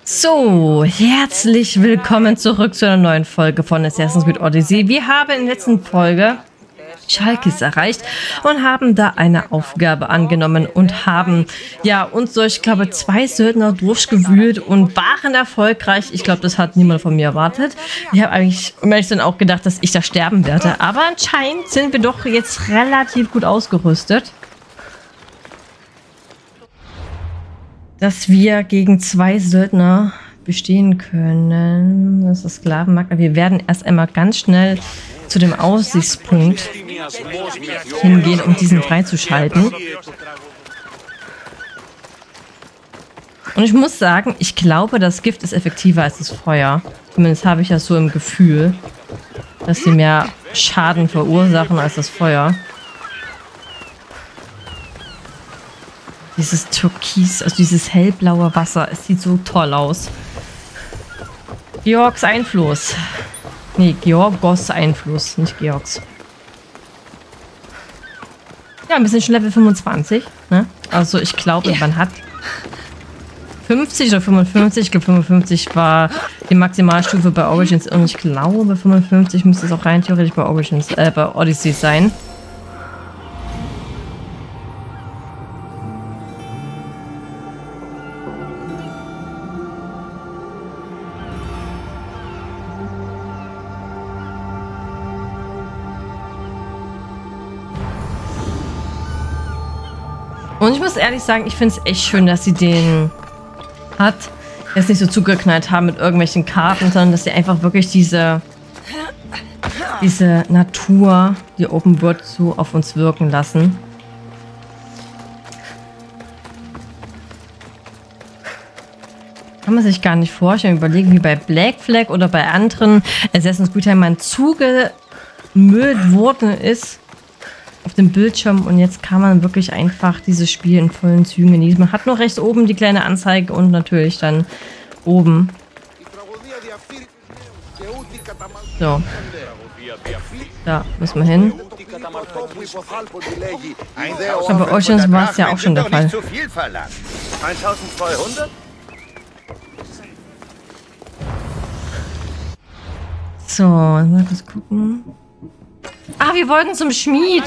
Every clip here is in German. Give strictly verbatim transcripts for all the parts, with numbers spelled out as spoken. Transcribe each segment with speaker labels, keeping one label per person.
Speaker 1: So, herzlich willkommen zurück zu einer neuen Folge von Assassin's Creed Odyssey. Wir haben in der letzten Folge Chalkis erreicht und haben da eine Aufgabe angenommen und haben ja uns durch, ich glaube, zwei Söldner durchgewühlt und waren erfolgreich. Ich glaube, das hat niemand von mir erwartet. Ich habe eigentlich, um ehrlich zu sein, auch gedacht, dass ich da sterben werde. Aber anscheinend sind wir doch jetzt relativ gut ausgerüstet, dass wir gegen zwei Söldner bestehen können. Das ist Sklavenmarkt. Wir werden erst einmal ganz schnell zu dem Aussichtspunkt hingehen, um diesen freizuschalten. Und ich muss sagen, ich glaube, das Gift ist effektiver als das Feuer. Zumindest habe ich das so im Gefühl, dass sie mehr Schaden verursachen als das Feuer. Dieses Türkis, also dieses hellblaue Wasser, es sieht so toll aus. Georgs Einfluss. Nee, Georgos Einfluss, nicht Georgs. Ja, wir sind schon Level fünfundzwanzig. Ne? Also ich glaube, ja. Man hat fünfzig oder fünfundfünfzig. Ich glaube, fünfundfünfzig war die Maximalstufe bei Origins. Und ich glaube, fünfundfünfzig müsste es auch rein theoretisch bei Origins, äh, bei Odyssey sein. Und ich muss ehrlich sagen, ich finde es echt schön, dass sie den hat, jetzt nicht so zugeknallt haben mit irgendwelchen Karten, sondern dass sie einfach wirklich diese, diese Natur, die Open World, so auf uns wirken lassen. Kann man sich gar nicht vorstellen, überlegen, wie bei Black Flag oder bei anderen Assassin's Creed man zugemüllt worden ist auf dem Bildschirm und jetzt kann man wirklich einfach dieses Spiel in vollen Zügen genießen. Man hat noch rechts oben die kleine Anzeige und natürlich dann oben. So. Da müssen wir hin. Aber bei Origins war es ja auch schon der Fall. So, mal kurz gucken. Ah, wir wollten zum Schmied.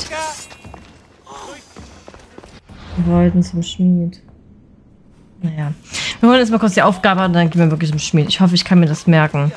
Speaker 1: Wir wollten zum Schmied. Naja. Wir holen jetzt mal kurz die Aufgabe und dann gehen wir wirklich zum Schmied. Ich hoffe, ich kann mir das merken.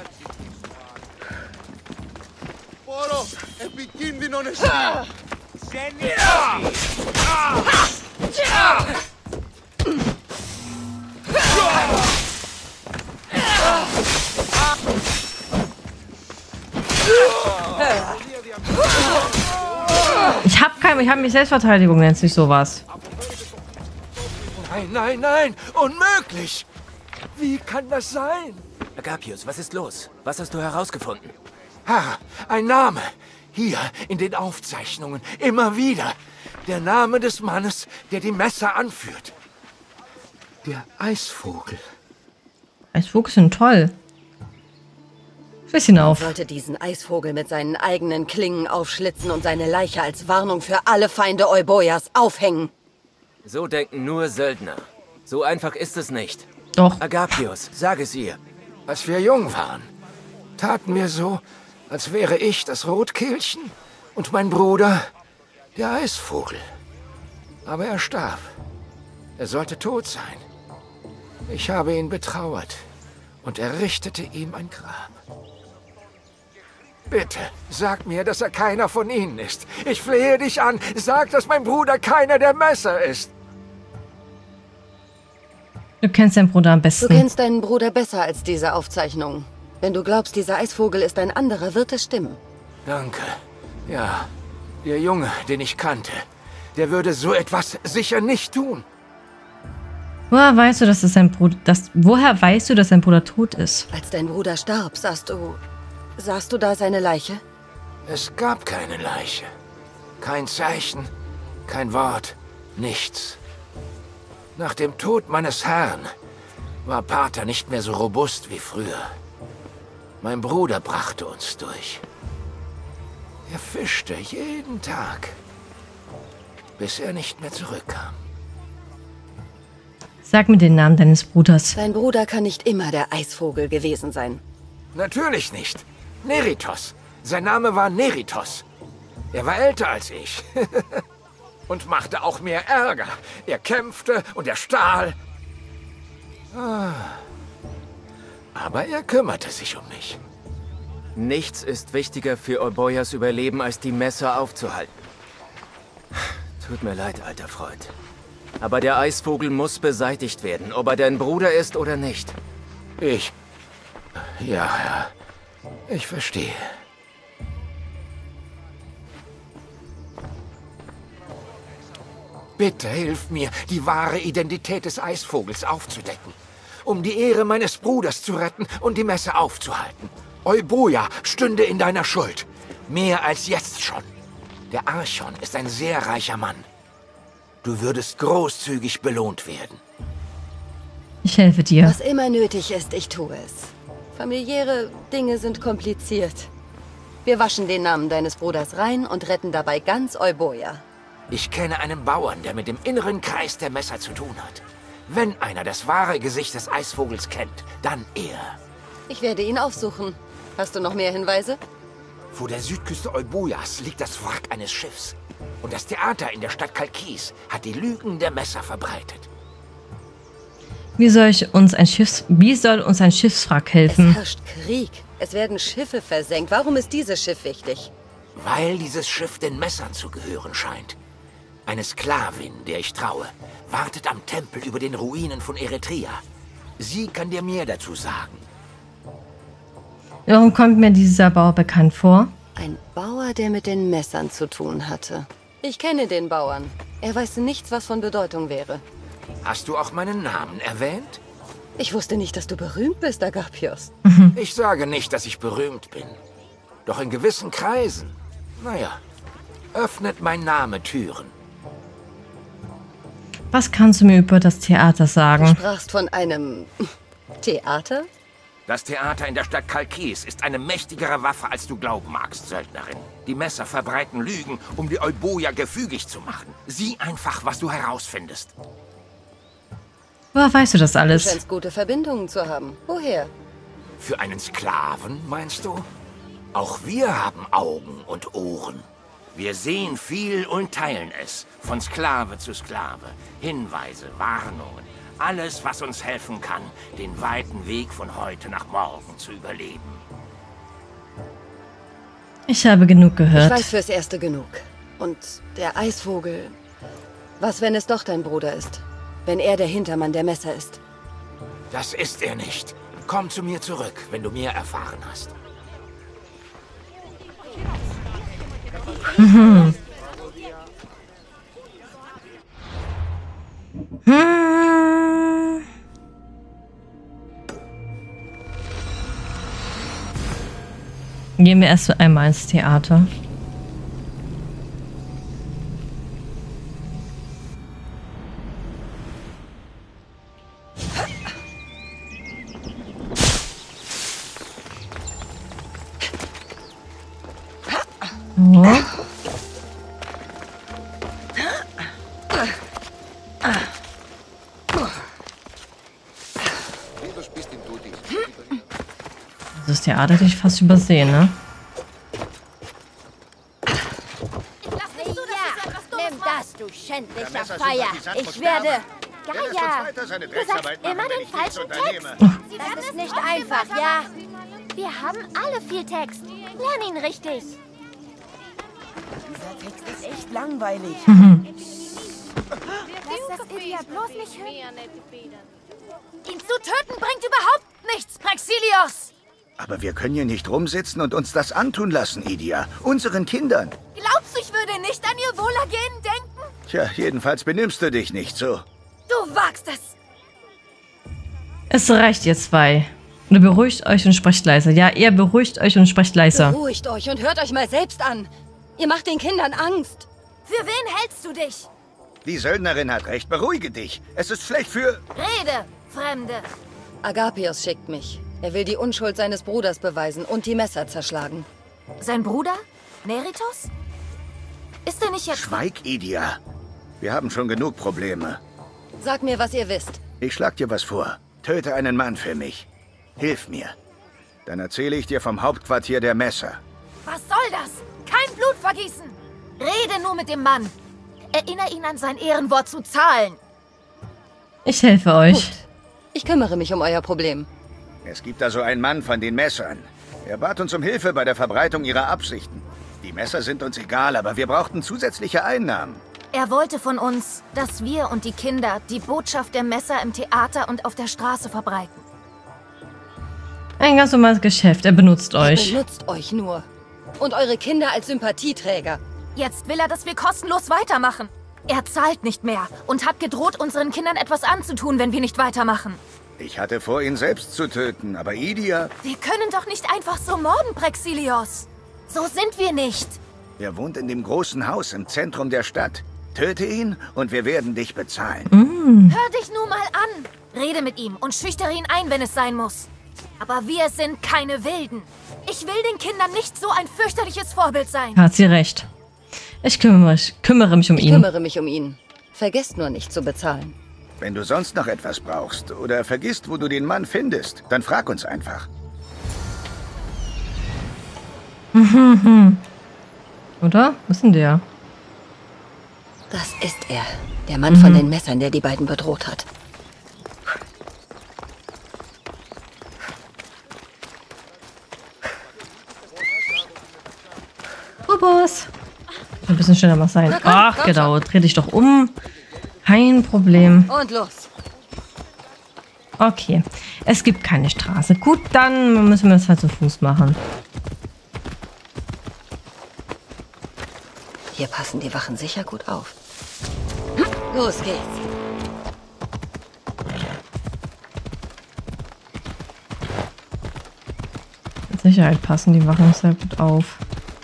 Speaker 1: Ich hab kein, ich hab mich Selbstverteidigung, nennt sich sowas.
Speaker 2: Nein, nein, nein, unmöglich! Wie kann das sein?
Speaker 3: Agapius, was ist los? Was hast du herausgefunden?
Speaker 2: Ha, ein Name. Hier in den Aufzeichnungen, immer wieder. Der Name des Mannes, der die Messer anführt. Der Eisvogel.
Speaker 1: Eisvogel sind toll. Bisschen auf.
Speaker 4: Man sollte diesen Eisvogel mit seinen eigenen Klingen aufschlitzen und seine Leiche als Warnung für alle Feinde Euboias aufhängen.
Speaker 3: So denken nur Söldner. So einfach ist es nicht.
Speaker 1: Doch.
Speaker 3: Agapius, sag es ihr.
Speaker 2: Als wir jung waren, taten wir so, als wäre ich das Rotkehlchen und mein Bruder der Eisvogel. Aber er starb. Er sollte tot sein. Ich habe ihn betrauert und errichtete ihm ein Grab. Bitte, sag mir, dass er keiner von ihnen ist. Ich flehe dich an. Sag, dass mein Bruder keiner der Messer ist.
Speaker 1: Du kennst deinen Bruder am besten.
Speaker 4: Du kennst deinen Bruder besser als diese Aufzeichnung. Wenn du glaubst, dieser Eisvogel ist ein anderer, wird es stimmen.
Speaker 2: Danke. Ja, der Junge, den ich kannte, der würde so etwas sicher nicht tun.
Speaker 1: Woher weißt du, dass es sein Bruder, dass, woher weißt du, dass dein Bruder tot ist?
Speaker 4: Als dein Bruder starb, sahst du... Sahst du da seine Leiche?
Speaker 2: Es gab keine Leiche. Kein Zeichen, kein Wort, nichts. Nach dem Tod meines Herrn war Pater nicht mehr so robust wie früher. Mein Bruder brachte uns durch. Er fischte jeden Tag, bis er nicht mehr zurückkam.
Speaker 1: Sag mir den Namen deines Bruders.
Speaker 4: Dein Bruder kann nicht immer der Eisvogel gewesen sein.
Speaker 2: Natürlich nicht. Neritos. Sein Name war Neritos. Er war älter als ich. Und machte auch mehr Ärger. Er kämpfte und er stahl. Aber er kümmerte sich um mich.
Speaker 3: Nichts ist wichtiger für Euboyas Überleben, als die Messer aufzuhalten. Tut mir leid, alter Freund. Aber der Eisvogel muss beseitigt werden, ob er dein Bruder ist oder nicht.
Speaker 2: Ich... Ja, ja. Ich verstehe. Bitte hilf mir, die wahre Identität des Eisvogels aufzudecken. Um die Ehre meines Bruders zu retten und die Messe aufzuhalten. Euboya stünde in deiner Schuld. Mehr als jetzt schon. Der Archon ist ein sehr reicher Mann. Du würdest großzügig belohnt werden.
Speaker 1: Ich helfe dir.
Speaker 4: Was immer nötig ist, ich tue es. Familiäre Dinge sind kompliziert. Wir waschen den Namen deines Bruders rein und retten dabei ganz Euboya.
Speaker 2: Ich kenne einen Bauern, der mit dem inneren Kreis der Messer zu tun hat. Wenn einer das wahre Gesicht des Eisvogels kennt, dann er.
Speaker 4: Ich werde ihn aufsuchen. Hast du noch mehr Hinweise?
Speaker 2: Vor der Südküste Euboyas liegt das Wrack eines Schiffs. Und das Theater in der Stadt Kalkis hat die Lügen der Messer verbreitet.
Speaker 1: Wie soll ich uns ein Schiffs... Wie soll uns ein Schiffswrack helfen?
Speaker 4: Es herrscht Krieg. Es werden Schiffe versenkt. Warum ist dieses Schiff wichtig?
Speaker 2: Weil dieses Schiff den Messern zu gehören scheint. Eine Sklavin, der ich traue, wartet am Tempel über den Ruinen von Eretria. Sie kann dir mehr dazu sagen.
Speaker 1: Warum kommt mir dieser Bauer bekannt vor?
Speaker 4: Ein Bauer, der mit den Messern zu tun hatte. Ich kenne den Bauern. Er weiß nichts, was von Bedeutung wäre.
Speaker 2: Hast du auch meinen Namen erwähnt?
Speaker 4: Ich wusste nicht, dass du berühmt bist, Agapios.
Speaker 2: Ich sage nicht, dass ich berühmt bin. Doch in gewissen Kreisen, naja, öffnet mein Name Türen.
Speaker 1: Was kannst du mir über das Theater
Speaker 4: Du
Speaker 1: sagen?
Speaker 4: sprachst von einem Theater?
Speaker 2: Das Theater in der Stadt Kalkis ist eine mächtigere Waffe, als du glauben magst, Söldnerin. Die Messer verbreiten Lügen, um die Euboya gefügig zu machen. Sieh einfach, was du herausfindest.
Speaker 1: Woher weißt du das
Speaker 4: Du
Speaker 1: alles?
Speaker 4: scheinst gute Verbindungen zu haben. Woher?
Speaker 2: Für einen Sklaven, meinst du? Auch wir haben Augen und Ohren. Wir sehen viel und teilen es. Von Sklave zu Sklave. Hinweise, Warnungen. Alles, was uns helfen kann, den weiten Weg von heute nach morgen zu überleben.
Speaker 1: Ich habe genug
Speaker 4: Ich weiß
Speaker 1: gehört.
Speaker 4: fürs Erste genug. Und der Eisvogel... Was, wenn es doch dein Bruder ist? Wenn er der Hintermann der Messer ist?
Speaker 2: Das ist er nicht. Komm zu mir zurück, wenn du mehr erfahren hast.
Speaker 1: Mhm. Hm. Gehen wir erst einmal ins Theater. So. Das Theater hätte ich fast übersehen, ne?
Speaker 5: Nimm das, du schändlicher Feier. Ich werde... Gaia, du sagst immer den falschen Text. Das ist nicht einfach, ja? Wir haben alle viel Text. Lern ihn richtig.
Speaker 6: Dieser Text ist echt langweilig.
Speaker 5: Lass das Idiot bloß nicht hören. Ihn zu töten bringt überhaupt nichts, Praxilios.
Speaker 7: Aber wir können hier nicht rumsitzen und uns das antun lassen, Idia. Unseren Kindern.
Speaker 5: Glaubst du, ich würde nicht an ihr Wohlergehen denken?
Speaker 7: Tja, jedenfalls benimmst du dich nicht so.
Speaker 5: Du wagst es.
Speaker 1: Es reicht, ihr zwei. Nur beruhigt euch und sprecht leiser. Ja, ihr beruhigt euch und sprecht leiser.
Speaker 4: Beruhigt euch und hört euch mal selbst an. Ihr macht den Kindern Angst.
Speaker 5: Für wen hältst du dich?
Speaker 7: Die Söldnerin hat recht, beruhige dich. Es ist schlecht für...
Speaker 5: Rede, Fremde.
Speaker 4: Agapios schickt mich. Er will die Unschuld seines Bruders beweisen und die Messer zerschlagen.
Speaker 5: Sein Bruder? Neritos? Ist er nicht jetzt...
Speaker 7: Schweig, Idia. Wir haben schon genug Probleme.
Speaker 4: Sag mir, was ihr wisst.
Speaker 7: Ich schlag dir was vor. Töte einen Mann für mich. Hilf mir. Dann erzähle ich dir vom Hauptquartier der Messer.
Speaker 5: Was soll das? Kein Blut vergießen! Rede nur mit dem Mann. Erinnere ihn an sein Ehrenwort zu zahlen.
Speaker 1: Ich helfe euch.
Speaker 4: Gut. Ich kümmere mich um euer Problem.
Speaker 7: Es gibt also einen Mann von den Messern. Er bat uns um Hilfe bei der Verbreitung ihrer Absichten. Die Messer sind uns egal, aber wir brauchten zusätzliche Einnahmen.
Speaker 5: Er wollte von uns, dass wir und die Kinder die Botschaft der Messer im Theater und auf der Straße verbreiten.
Speaker 1: Ein ganz normales Geschäft. Er benutzt euch.
Speaker 4: Er benutzt euch nur. Und eure Kinder als Sympathieträger.
Speaker 5: Jetzt will er, dass wir kostenlos weitermachen. Er zahlt nicht mehr und hat gedroht, unseren Kindern etwas anzutun, wenn wir nicht weitermachen.
Speaker 7: Ich hatte vor, ihn selbst zu töten, aber Idia...
Speaker 5: Wir können doch nicht einfach so morden, Praxilios. So sind wir nicht.
Speaker 7: Er wohnt in dem großen Haus im Zentrum der Stadt. Töte ihn und wir werden dich bezahlen.
Speaker 1: Mm.
Speaker 5: Hör dich nur mal an. Rede mit ihm und schüchtere ihn ein, wenn es sein muss. Aber wir sind keine Wilden. Ich will den Kindern nicht so ein fürchterliches Vorbild sein.
Speaker 1: Hat sie recht. Ich kümmere mich, kümmere mich um
Speaker 4: Ich
Speaker 1: ihn.
Speaker 4: kümmere mich um ihn. Vergesst nur nicht zu bezahlen.
Speaker 7: Wenn du sonst noch etwas brauchst oder vergisst, wo du den Mann findest, dann frag uns einfach.
Speaker 1: Oder? Wo ist denn der?
Speaker 4: Das ist er. Der Mann von den Messern, der die beiden bedroht hat.
Speaker 1: Robos. Ein bisschen schneller mal sein.
Speaker 4: Na komm,
Speaker 1: Ach,
Speaker 4: komm
Speaker 1: genau. Dreh dich doch um. Kein Problem.
Speaker 4: Und los.
Speaker 1: Okay. Es gibt keine Straße. Gut, dann müssen wir es halt zu Fuß machen.
Speaker 4: Hier passen die Wachen sicher gut auf. Los geht's.
Speaker 1: Mit Sicherheit passen die Wachen sehr gut auf.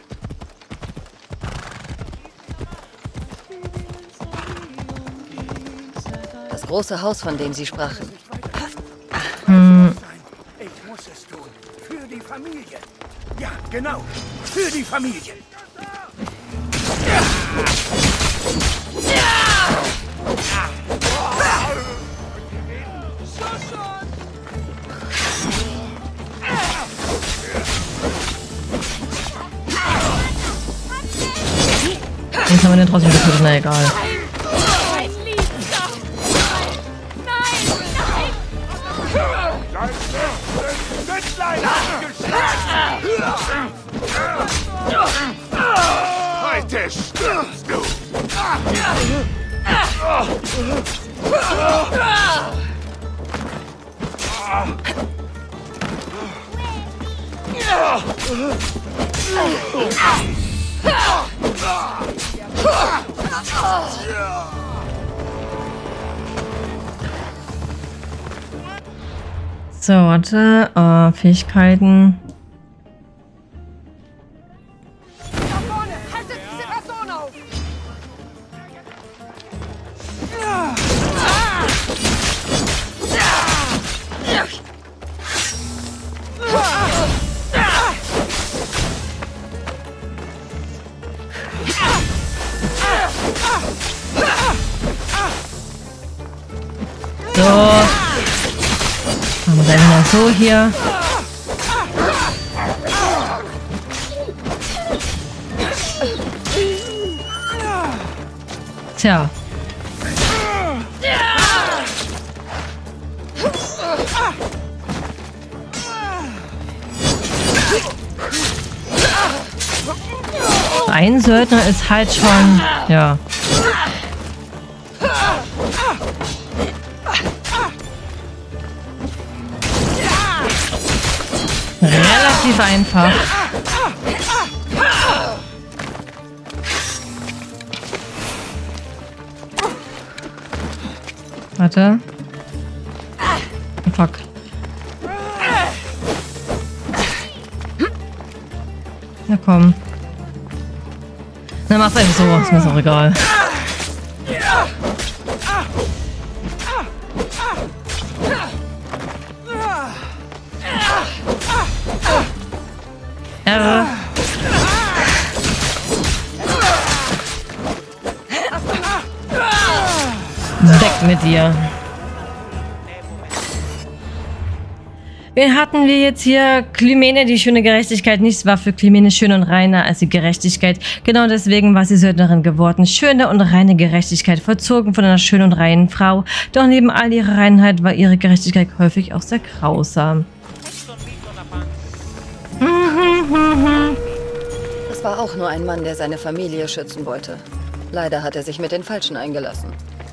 Speaker 4: Das große Haus, von dem Sie sprachen.
Speaker 1: Hm.
Speaker 7: Ich muss es tun. Für die Familie. Ja, genau. Für die Familie.
Speaker 1: Den kann man denn trotzdem getötet. Na egal.
Speaker 8: Heute stirbst du!
Speaker 1: So, warte. Äh, Fähigkeiten. So. Machen wir dann mal so hier. Tja. Ein Söldner ist halt schon, ja. Relativ einfach. Warte. Fuck. Na komm. Na, mach's einfach so. Ist mir so egal. R. Weg mit dir. Wen hatten wir jetzt hier? Clymene, die schöne Gerechtigkeit. Nichts war für Clymene schön und reiner als die Gerechtigkeit. Genau deswegen war sie Söldnerin geworden. Schöne und reine Gerechtigkeit, vollzogen von einer schönen und reinen Frau. Doch neben all ihrer Reinheit war ihre Gerechtigkeit häufig auch sehr grausam.
Speaker 4: Es war auch nur ein Mann, der seine Familie schützen wollte. Leider hat er sich mit den Falschen eingelassen.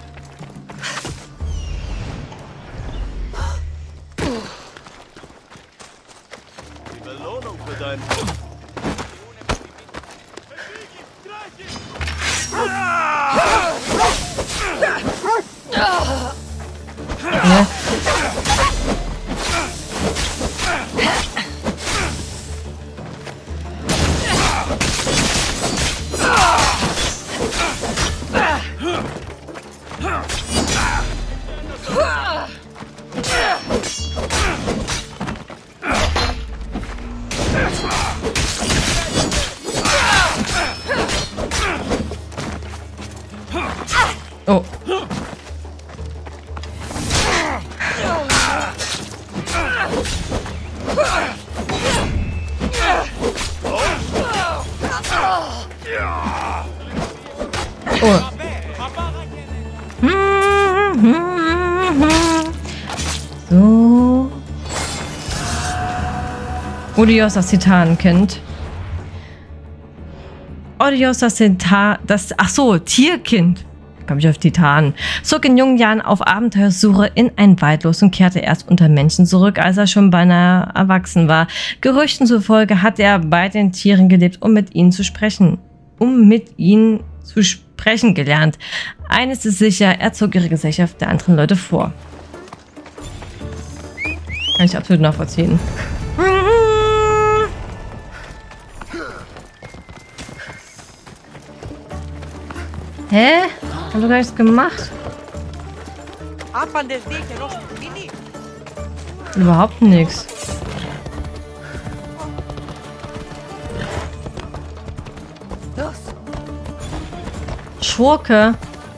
Speaker 1: Ja. Oh. Oh. So. Odios, das Titanenkind. Odios, das Titan... Das... Ach so, Tierkind. Komme ich auf Titanen. Zog in jungen Jahren auf Abenteuersuche in ein Wald los und kehrte erst unter Menschen zurück, als er schon beinahe erwachsen war. Gerüchten zufolge hat er bei den Tieren gelebt, um mit ihnen zu sprechen. Um mit ihnen zu sprechen gelernt. Eines ist sicher, er zog ihre Gesellschaft der anderen Leute vor. Kann ich absolut nachvollziehen. Hä? Hab doch gar nichts gemacht. Überhaupt nichts. Schurke.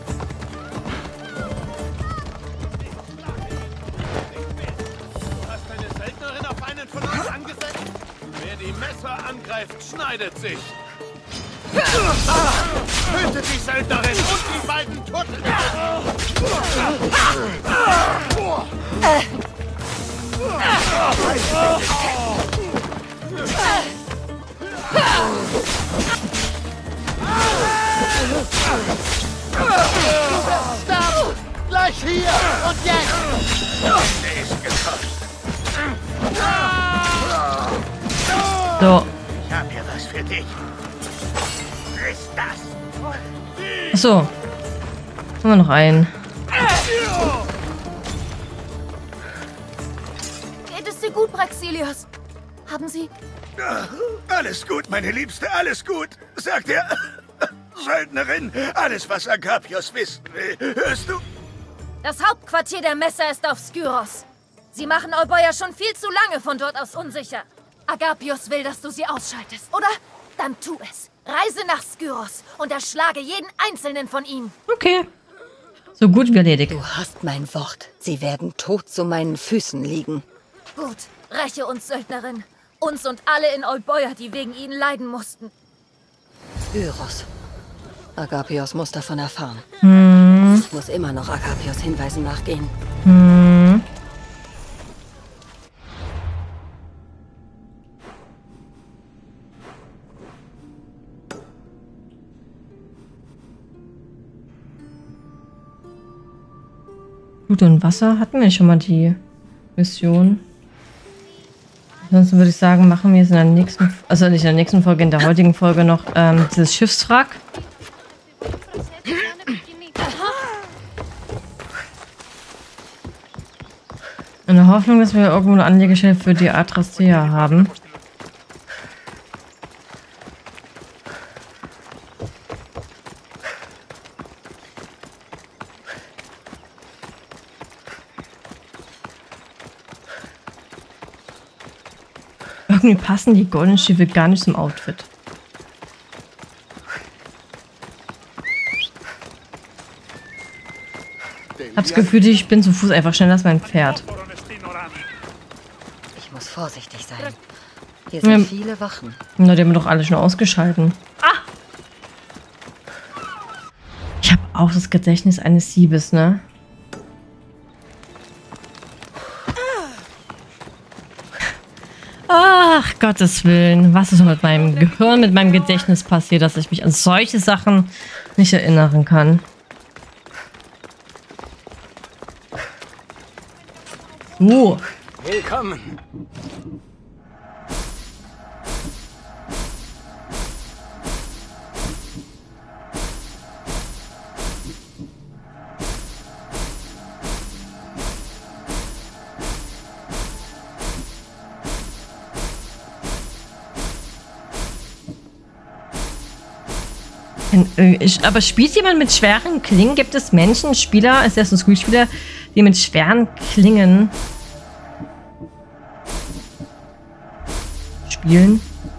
Speaker 8: Hast eine Söldnerin auf einen von uns angesetzt? Wer die Messer angreift, schneidet sich. Tötet die Söldnerin und die beiden Toten!
Speaker 2: Stopp! Gleich hier und jetzt! Der ist gekocht.
Speaker 1: So.
Speaker 2: Ich hab hier was für dich. Ist das?
Speaker 1: Achso. Haben wir noch einen.
Speaker 5: Geht es dir gut, Braxilios? Haben Sie...
Speaker 7: Alles gut, meine Liebste, alles gut, sagt der Söldnerin. Alles, was Agapios wissen will. Hörst du?
Speaker 5: Das Hauptquartier der Messer ist auf Skyros. Sie machen Euboea schon viel zu lange von dort aus unsicher. Agapios will, dass du sie ausschaltest, oder? Dann tu es. Reise nach Skyros und erschlage jeden einzelnen von ihnen.
Speaker 1: Okay. So gut wie erledigt.
Speaker 4: Du hast mein Wort. Sie werden tot zu meinen Füßen liegen.
Speaker 5: Gut, räche uns, Söldnerin. Uns und alle in Euboea, die wegen ihnen leiden mussten.
Speaker 4: Skyros. Agapios muss davon erfahren.
Speaker 1: Hm.
Speaker 4: Ich muss immer noch Agapios Hinweisen nachgehen.
Speaker 1: Hm. Blut und Wasser hatten wir schon mal die Mission. Ansonsten würde ich sagen, machen wir es in der nächsten, also nicht in der nächsten Folge, in der heutigen Folge noch ähm, dieses Schiffswrack. In der Hoffnung, dass wir irgendwo eine Anlegestelle für die Adrastea haben. Irgendwie passen die goldenen Stiefel gar nicht zum Outfit. Ich habe das Gefühl, ich bin zu Fuß einfach schneller als mein Pferd.
Speaker 4: muss vorsichtig sein. Hier sind
Speaker 1: Ja.
Speaker 4: viele Wachen.
Speaker 1: Na, die haben wir doch alle schon ausgeschalten. Ah! Ich habe auch das Gedächtnis eines Siebes, ne? Ach, Gottes Willen. Was ist mit meinem Gehirn, mit meinem Gedächtnis passiert, dass ich mich an solche Sachen nicht erinnern kann? So.
Speaker 3: Willkommen.
Speaker 1: Aber spielt jemand mit schweren Klingen? Gibt es Menschen, Spieler, Assassin's Creed Spieler, die mit schweren Klingen spielen?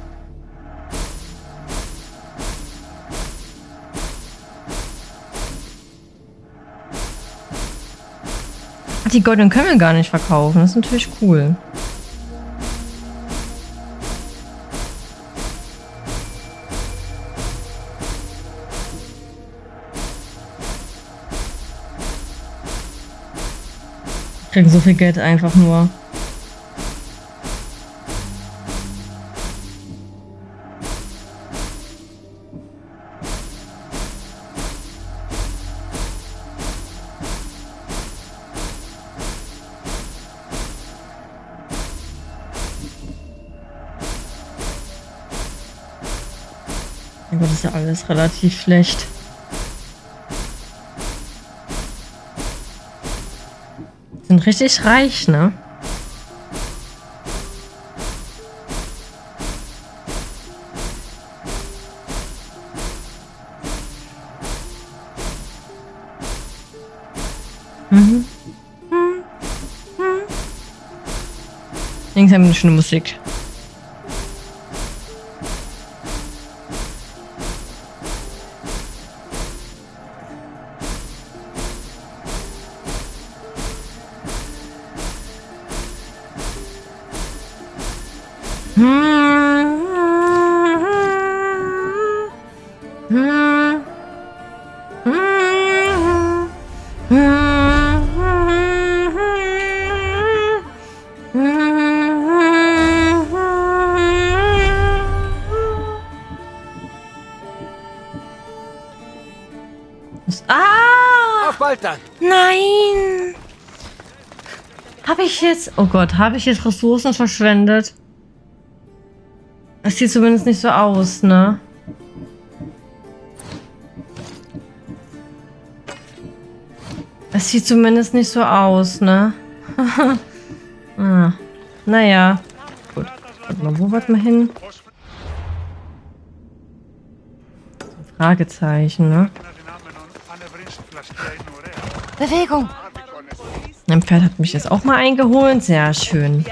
Speaker 1: Die goldenen können wir gar nicht verkaufen. Das ist natürlich cool. Kriegen so viel Geld einfach nur. Ja gut, ist ja alles relativ schlecht. Sind richtig reich, ne? Mhm. Mhm. Mhm. Links haben wir eine schöne Musik. Ah!
Speaker 3: Auf bald dann!
Speaker 1: Nein! Habe ich jetzt... Oh Gott, habe ich jetzt Ressourcen verschwendet? Es sieht zumindest nicht so aus, ne? Es sieht zumindest nicht so aus, ne? ah, naja. Gut. Warte mal, wo wollten wir hin? Fragezeichen, ne?
Speaker 4: Bewegung!
Speaker 1: Mein Pferd hat mich jetzt auch mal eingeholt. Sehr schön.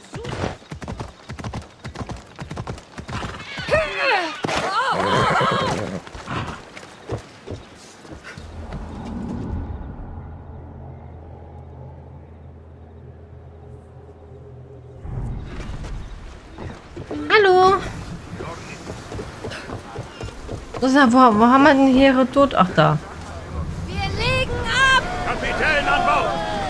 Speaker 1: Hallo. Wo, wo haben wir denn hier ihre Tod? Ach, da.
Speaker 5: Wir legen ab!
Speaker 8: Kapitän an Bord!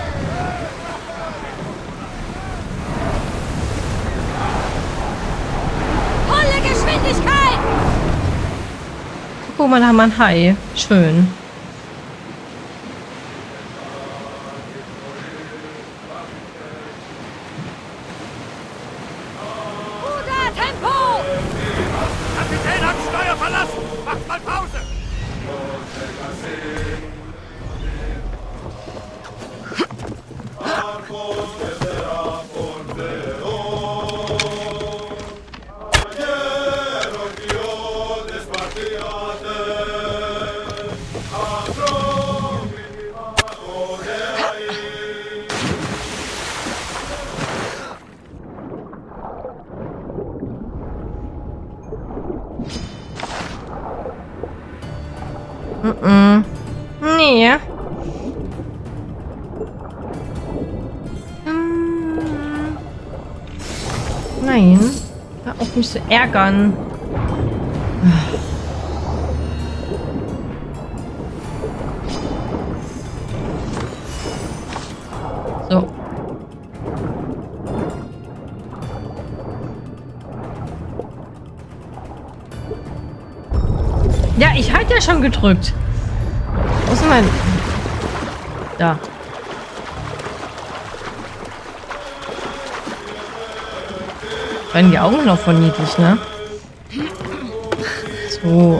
Speaker 5: Volle Geschwindigkeit!
Speaker 1: Guck mal, da haben wir ein Hai. Schön.
Speaker 5: Ruder, Tempo!
Speaker 8: Kapitän hat Steuer verlassen! Macht mal Pause!
Speaker 1: Mm-mm. Nee. Nein. Hör auf mich zu ärgern. So. Ja, ich halte ja schon gedrückt. Wo ist denn mein... Da. Werden die Augen noch von niedlich, ne? So.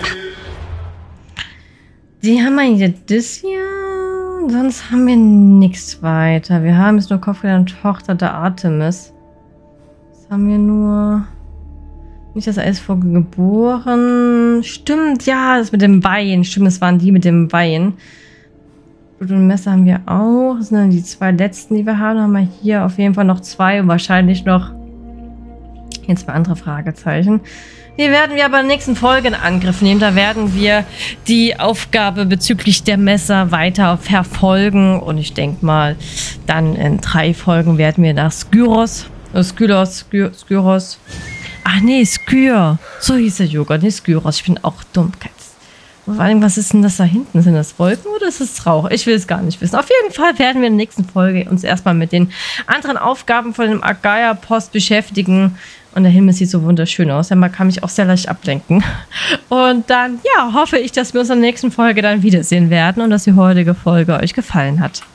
Speaker 1: Die haben wir hier das hier. Sonst haben wir nichts weiter. Wir haben jetzt nur Kopfgelder und Tochter der Artemis. Das haben wir nur... Nicht das Eisvogel geboren. Stimmt, ja, das mit dem Bein. Stimmt, das waren die mit dem Bein. Blut und Messer haben wir auch. Das sind dann die zwei letzten, die wir haben. Dann haben wir hier auf jeden Fall noch zwei und wahrscheinlich noch hier zwei andere Fragezeichen. Die werden wir aber in der nächsten Folge in Angriff nehmen. Da werden wir die Aufgabe bezüglich der Messer weiter verfolgen. Und ich denke mal, dann in drei Folgen werden wir nach Skyros, äh, Skyros, Sky, Skyros. Ach nee, Skyr. So hieß der Joghurt, nicht Skyros. Ich bin auch dumm. Vor allem, was ist denn das da hinten? Sind das Wolken oder ist es Rauch? Ich will es gar nicht wissen. Auf jeden Fall werden wir in der nächsten Folge uns erstmal mit den anderen Aufgaben von dem Argaia-Post beschäftigen. Und der Himmel sieht so wunderschön aus. Ja, man kann mich auch sehr leicht ablenken. Und dann, ja, hoffe ich, dass wir uns in der nächsten Folge dann wiedersehen werden und dass die heutige Folge euch gefallen hat.